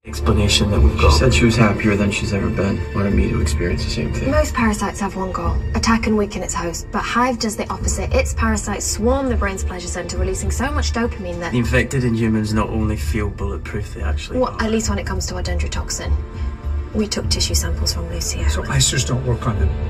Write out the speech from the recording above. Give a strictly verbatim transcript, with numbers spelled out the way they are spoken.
Explanation that we've got. She said she was happier than she's ever been. Wanted me to experience the same thing. Most parasites have one goal: attack and weaken its host. But HIVE does the opposite. Its parasites swarm the brain's pleasure center, releasing so much dopamine that the infected in humans not only feel bulletproof, they actually well, are. at least when it comes to our dendrotoxin. We took tissue samples from Lucia. So esters don't work on them.